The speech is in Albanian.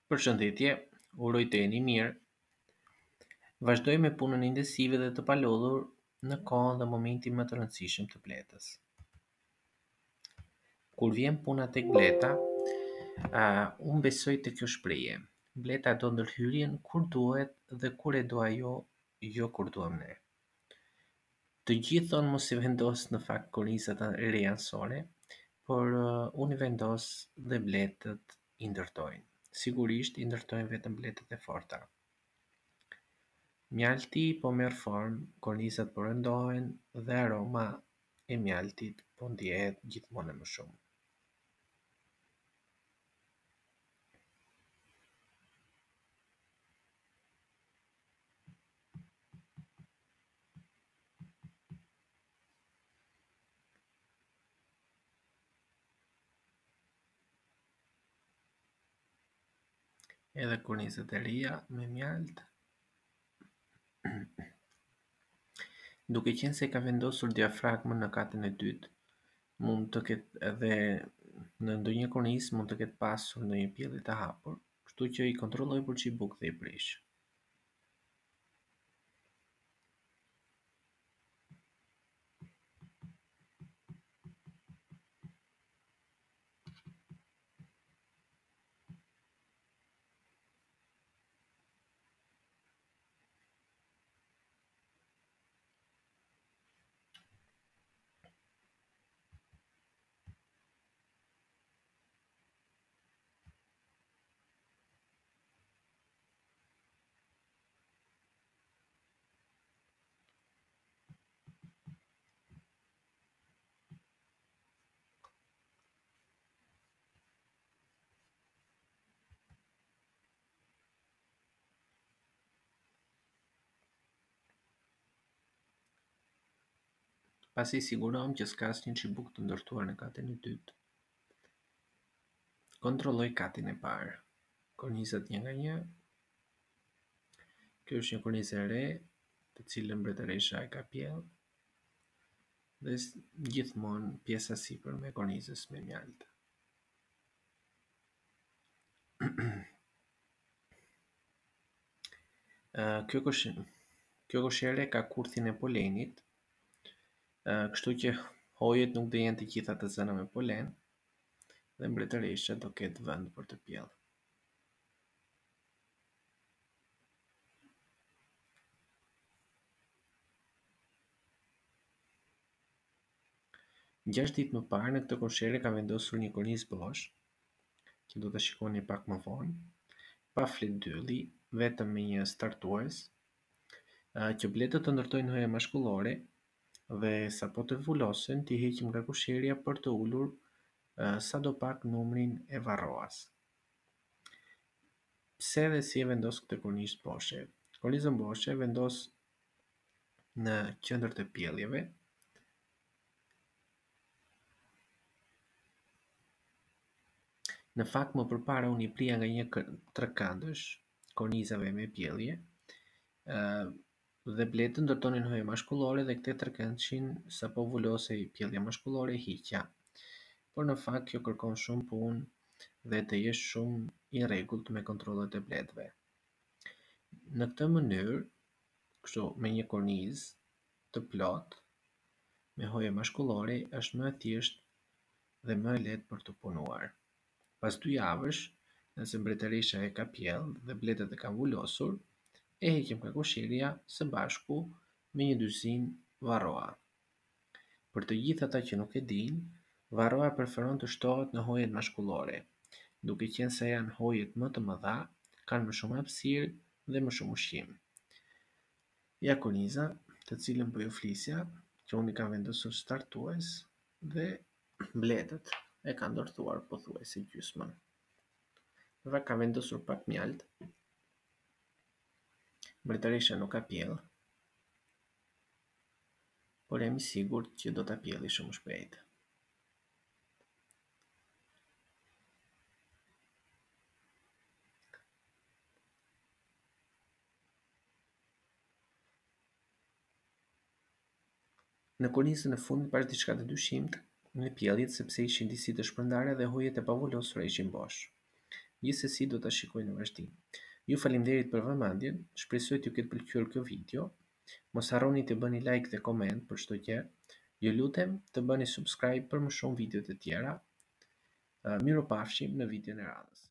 Përshëndetje, uroj të jeni mirë. Vazhdoj me punën intensive dhe të palodhur në kohën dhe momentin më të rëndësishëm të bletës. Kur vjen puna tek bleta, unë besoj të kjo shprehje. Bleta do ndërhyrjen kur duhet dhe kur e do ajo, jo kur duam ne. Të gjithë thonë mos i vendos në fakt kornizat e reja anësore, por unë i vendos dhe bletët i ndërtojnë. Sigurisht i ndërtojnë vetëm bletët e forta. Mjalti po merr formë, kornizat po rëndohen dhe aroma e mjaltit po ndihet gjithmonë më shumë. Edhe kornizat e reja me mjalt, duke qenë se ka vendosur diafragmën në katën e dytë, mund të ketë edhe në ndonjë kornizë mund të ketë pasur ndonjë pjelli të hapur, kështu që i kontrolloj për çibuk dhe i prish. Pasi sigurohem që s'ka asnjë çibuk të ndërtuar në katën e dytë, kontrolloj katin e parë. Kornizat një nga një. Kjo është një kornizë e re, të cilën mbretëresha e ka pjell dhe gjithmonë pjesa sipërme e kornizës me mjalt. Kjo koshere ka kurthin e polenit, kështu që hojet nuk do jenë të gjitha të zëna me polen dhe mbretëresha do ketë vend për të pjellë. Gjashtë ditë më parë në këtë koshere ka vendosur një kornizë bosh, që do të shikoni pak më vonë, pa fletdylli, vetëm me një startues, që bletët të ndërtojnë hyje mashkullore dhe sapo të vulosen t'i heqim nga kosherja për të ulur sadopak numrin e varroas. Pse dhe si e vendos këtë kornizë boshe? Kornizën boshe vendos në qendër të pjelljeve. Në fakt më përpara unë i prija nga një trekëndësh kornizave me pjellje, dhe bletët ndërtonin hyje mashkullore dhe këtë trekëndshin sapo vulosej pjellja mashkullore hiqja. Por në fakt kjo kërkon shumë punë dhe të jesh shumë i rregullt me kontrollet e bletëve. Në këtë mënyrë, kështu me një kornizë të plotë me hyje mashkullore është më e thjeshtë dhe më e lehtë për të punuar. Pas 2 javësh, nëse mbretëresha e ka pjellë dhe bletët e kanë vulosur, e heqim nga kosherja së bashku me një dyzinë varroa. Për të gjithë ata që nuk e dinë, varroa preferon të shtohet në hojet mashkullore, duke qenë se janë hojet më të mëdha, kanë më shumë hapësirë dhe më shumë ushqim. Ja korniza, të cilën po ju flisja, që unë i kam vendosur startues dhe bletët e ka ndërthuar pothuajse gjysmën. Dhe ka vendosur pak mjalt. Mbretëresha nuk ka pjellë, por jam i sigurt që do ta pjelli shumë shpejt. Në kornizën e fundit pas diçka të dyshimt, në pjelljet sepse ishin disi të shpërndarë dhe hojet e pavulosura ishin bosh. Gjithsesi do ta shikoj në vazhdim. Ju faleminderit për vëmendjen, shpresoj t'ju ketë pëlqyer kjo video. Mos harroni të bëni like dhe koment për çdo gjë. Ju lutem të bëni subscribe për më shumë video të tjera. Mirupafshim në videon e radhës.